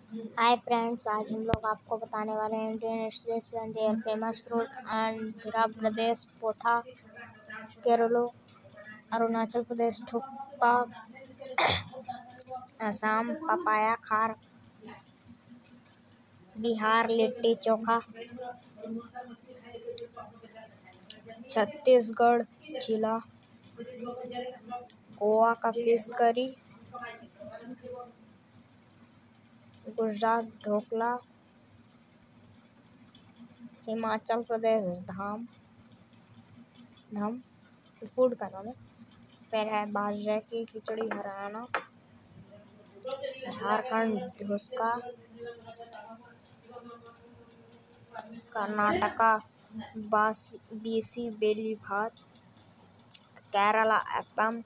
Hi friends, आज हम लोग आपको बताने वाले हैं Indian states and their famous fruit. Andhra Pradesh पोथा, केरल अरुणाचल प्रदेश थुक्पा, असम पपाया खार, बिहार लिट्टी चोखा, छत्तीसगढ़ चिला, गोवा का fish curry, Gujarat dhokla, Himachal Pradesh dham food का नाम है। फिर है बाजरे की खिचड़ी हरियाणा, झारखंड धुसका, कर्नाटका बीसी बेली भात, केरला अप्पम,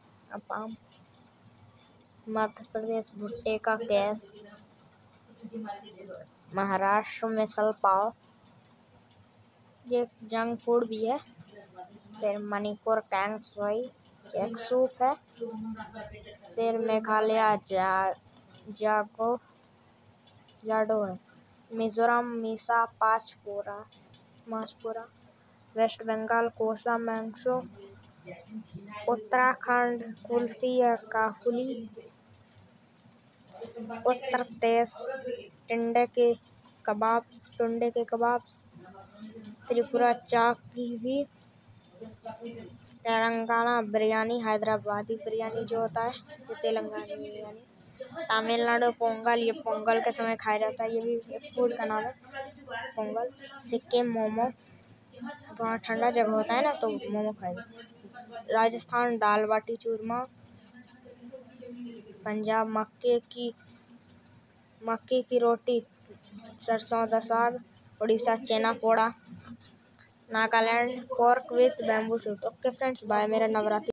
मध्य प्रदेश भुट्टे का गैस, महाराष्ट्र मिसल पाव, ये जंक फूड भी है। फिर मणिपुर कैंग सोई एक सूप है। फिर मेघालय जाडो है। मिजोरम मीसा माछपुरा, वेस्ट बंगाल कोसा मांगसो, उत्तराखंड कुल्फी या काफुली, उत्तर प्रदेश टुंडे के कबाब्स, त्रिपुरा चाकी, तेलंगाना बिरयानी, हैदराबादी बिरयानी जो होता है ये तेलंगाना बिरयानी, तमिलनाडु पोंगल, ये पोंगल के समय खाया जाता है, ये भी एक फूड का नाम है पोंगल। सिक्किम मोमो, वहाँ ठंडा जगह होता है ना तो मोमो खाएगा। राजस्थान दाल बाटी चूरमा, पंजाब मक्के की रोटी सरसों दा साग, Orissa chhena poda, Nagaland pork with bamboo shoot. Okay friends, bye. मेरा नवरात्रि